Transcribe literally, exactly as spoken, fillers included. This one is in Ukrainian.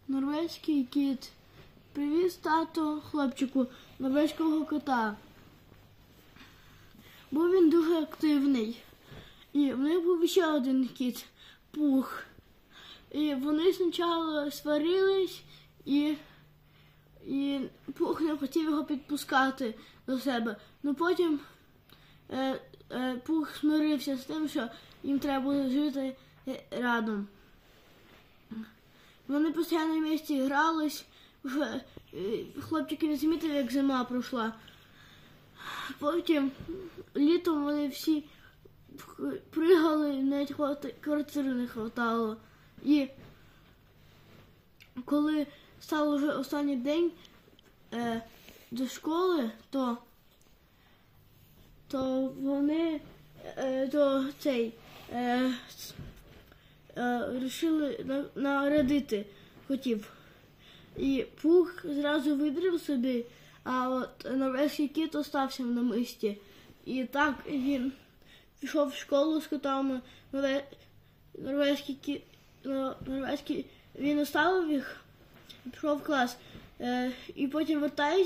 Норвезький кіт привіз тато хлопчику норвезького кота. Був він дуже активний. І в них був ще один кіт – Пух. І вони спочатку сварились, і, і Пух не хотів його підпускати до себе. Ну потім е, е, Пух змирився з тим, що їм треба буде жити разом. Вони постійно в місті грались, хлопчики не замітили, як зима пройшла. Потім літом вони всі пригали, навіть квартири не хватало. І коли став вже останній день е, до школи, то, то вони е, то цей е, вирішили на, народити котів. І Пух зразу вибрав собі, а от норвезький кіт остався на місці. І так він пішов в школу з котами, норвезький кіт, норвезький, він оставив їх, пішов в клас, і потім вертається.